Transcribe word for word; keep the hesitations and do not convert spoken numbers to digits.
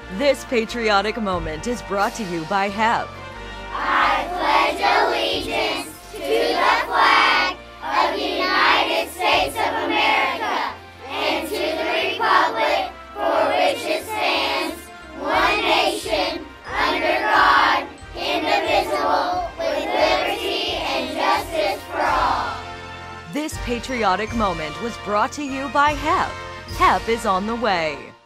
This patriotic moment is brought to you by H E P. I pledge allegiance to the flag of the United States of America and to the republic for which it stands, one nation, under God, indivisible, with liberty and justice for all. This patriotic moment was brought to you by H E P. H E P is on the way.